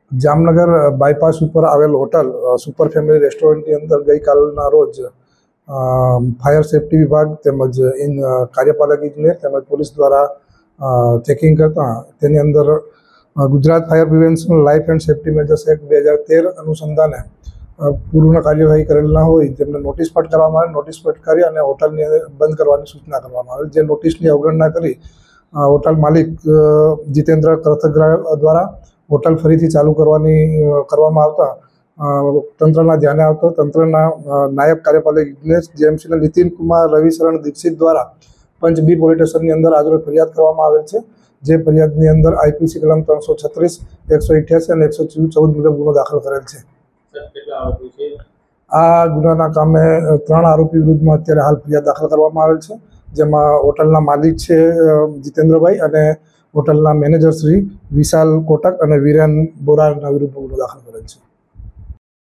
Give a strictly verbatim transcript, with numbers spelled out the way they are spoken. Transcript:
Jamnagar bypass ઉપર આવેલ hotel super family રેસ્ટોરન્ટની અંદર ગઈકાલના રોજ ફાયર સેફ્ટી વિભાગ તેમજ ઇન કાર્યપાલક ઇજનેર તેમજ પોલીસ દ્વારા ચેકિંગ કરતા તેની અંદર Gujarat fire prevention life and safety measures act બે હજાર તેર અનુસંધાને પૂર્ણ કાર્યવાહી કરેલ ના હોય તેમને નોટિસ ફટકારવામાં આવે. નોટિસ ફટકારી અને હોટલને બંધ કરવાની સૂચના કરવામાં આવે. જે નોટિસની અવગણના કરી હોટલ માલિક જીતેન્દ્ર કરથગરા દ્વારા હોટલ ફરીથી ચાલુ કરવાની કરવામાં આવતા તંત્રના ધ્યાને આવતો તંત્રના નાયબ કાર્યપાલક ઇજનેર જેએમસી નીતિન કુમાર રવિશરણ દીક્ષિત દ્વારા પંચ બી પોલીસ સ્ટેશનની અંદર આજરોજ ફરિયાદ કરવામાં આવેલ છે. જે ફરિયાદની અંદર આઈપીસી કલમ ત્રણસો છત્રીસ એકસો અઠ્યાસી અને એકસો ચૌદ મુજબ ગુનો દાખલ કરેલ છે. આ ગુનાના કામે ત્રણ આરોપી વિરુદ્ધમાં અત્યારે હાલ ફરિયાદ દાખલ કરવામાં આવેલ છે, જેમાં હોટલના માલિક છે જીતેન્દ્રભાઈ અને હોટલના મેનેજર શ્રી વિશાલ કોટક અને વિરેન બોરાના વિરુદ્ધ ગુનો દાખલ કરેલ છે.